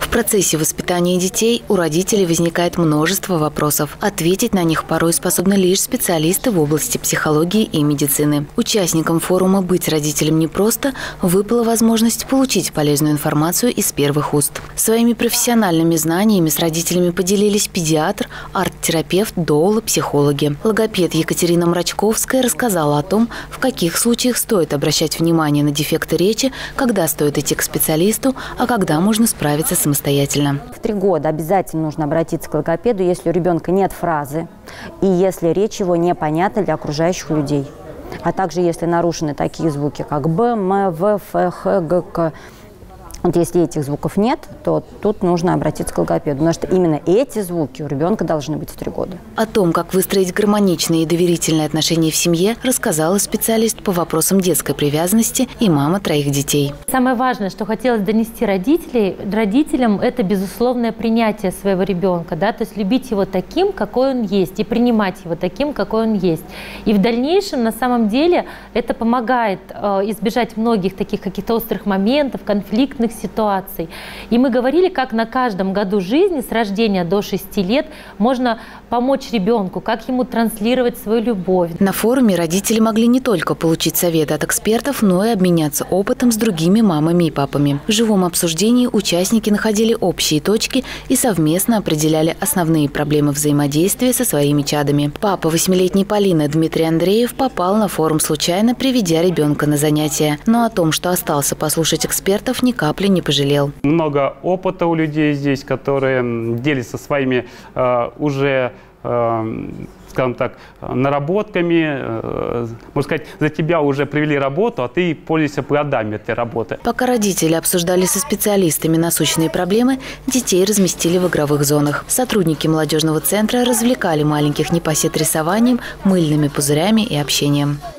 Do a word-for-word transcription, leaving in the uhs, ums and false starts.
В процессе воспитания детей у родителей возникает множество вопросов. Ответить на них порой способны лишь специалисты в области психологии и медицины. Участникам форума «Быть родителем непросто» выпала возможность получить полезную информацию из первых уст. Своими профессиональными знаниями с родителями поделились педиатр, арт-терапевт, доулы, психологи. Логопед Екатерина Мрачковская рассказала о том, в каких случаях стоит обращать внимание на дефекты речи, когда стоит идти к специалисту, а когда можно справиться самостоятельно. В три года обязательно нужно обратиться к логопеду, если у ребенка нет фразы и если речь его непонятна для окружающих людей. А также если нарушены такие звуки, как Б, М, В, Ф, Х, Г, К. Вот если этих звуков нет, то тут нужно обратиться к логопеду, потому что именно эти звуки у ребенка должны быть в три года. О том, как выстроить гармоничные и доверительные отношения в семье, рассказала специалист по вопросам детской привязанности и мама троих детей. Самое важное, что хотелось донести родителей, родителям, это безусловное принятие своего ребенка, да, то есть любить его таким, какой он есть, и принимать его таким, какой он есть. И в дальнейшем, на самом деле, это помогает э, избежать многих таких каких-то острых моментов, конфликтных ситуаций. И мы говорили, как на каждом году жизни с рождения до шести лет можно помочь ребенку, как ему транслировать свою любовь. На форуме родители могли не только получить советы от экспертов, но и обменяться опытом с другими мамами и папами. В живом обсуждении участники находили общие точки и совместно определяли основные проблемы взаимодействия со своими чадами. Папа восьмилетней Полины Дмитрий Андреев попал на форум случайно, приведя ребенка на занятия. Но о том, что остался послушать экспертов, ни капли не пожалел. Много опыта у людей здесь, которые делятся своими э, уже, э, скажем так, наработками. Э, можно сказать, за тебя уже провели работу, а ты пользуешься плодами этой работы. Пока родители обсуждали со специалистами насущные проблемы, детей разместили в игровых зонах. Сотрудники молодежного центра развлекали маленьких непосед рисованием, мыльными пузырями и общением.